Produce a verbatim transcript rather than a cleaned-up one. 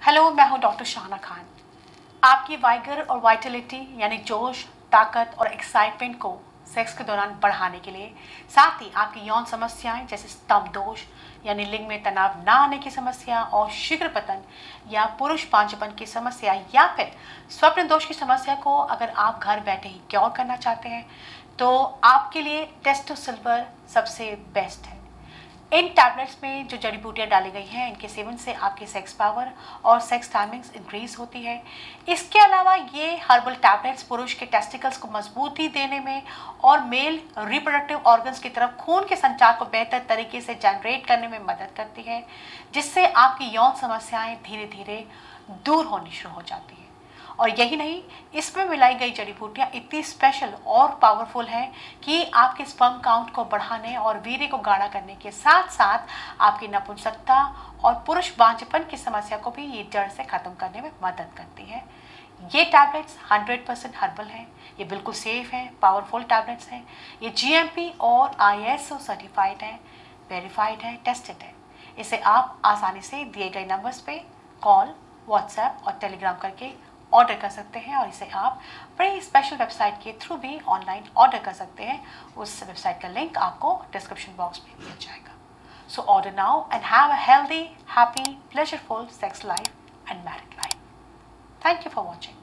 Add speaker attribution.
Speaker 1: Hello, मैं हूं doctor शाहना Khan. आपकी वाइगर और वाइटलिटी यानी जोश, ताकत और एक्साइटमेंट को सेक्स के दौरान बढ़ाने के लिए, साथ ही आपकी यौन समस्याएं जैसे स्तंभ दोष यानी लिंग में तनाव ना आने की समस्या और शीघ्र पतन या पुरुष पांचपन की समस्या या फिर स्वप्न दोष की समस्या को अगर आप घर बैठे ही क्योर करना चाहते हैं तो आपके लिए टेस्टो सिल्वर सबसे बेस्ट है। इन टैबलेट्स में जो जड़ी बूटियाँ डाली गई हैं, इनके सेवन से आपकी सेक्स पावर और सेक्स टाइमिंग्स इंक्रीज होती है। इसके अलावा ये हर्बल टैबलेट्स पुरुष के टेस्टिकल्स को मजबूती देने में और मेल रिप्रोडक्टिव ऑर्गन्स की तरफ खून के संचार को बेहतर तरीके से जनरेट करने में मदद करती है, जिससे आपकी यौन समस्याएं धीरे धीरे दूर होनी शुरू हो जाती है। और यही नहीं, इसमें मिलाई गई जड़ी बूटियाँ इतनी स्पेशल और पावरफुल हैं कि आपके स्पर्म काउंट को बढ़ाने और वीर्य को गाढ़ा करने के साथ साथ आपकी नपुंसकता और पुरुष बांझपन की समस्या को भी ये जड़ से ख़त्म करने में मदद करती है। ये टैबलेट्स हंड्रेड परसेंट हर्बल हैं, ये बिल्कुल सेफ हैं, पावरफुल टैबलेट्स हैं। ये जीएमपी और आईएसओ सर्टिफाइड हैं, वेरीफाइड हैं, टेस्टेड है। इसे आप आसानी से दिए गए नंबर्स पे कॉल, व्हाट्सएप और टेलीग्राम करके ऑर्डर कर सकते हैं और इसे आप बड़ी स्पेशल वेबसाइट के थ्रू भी ऑनलाइन ऑर्डर कर सकते हैं। उस वेबसाइट का लिंक आपको डिस्क्रिप्शन बॉक्स में मिल जाएगा। So order now and have a healthy, happy, pleasureful sex life and married life. Thank you for watching.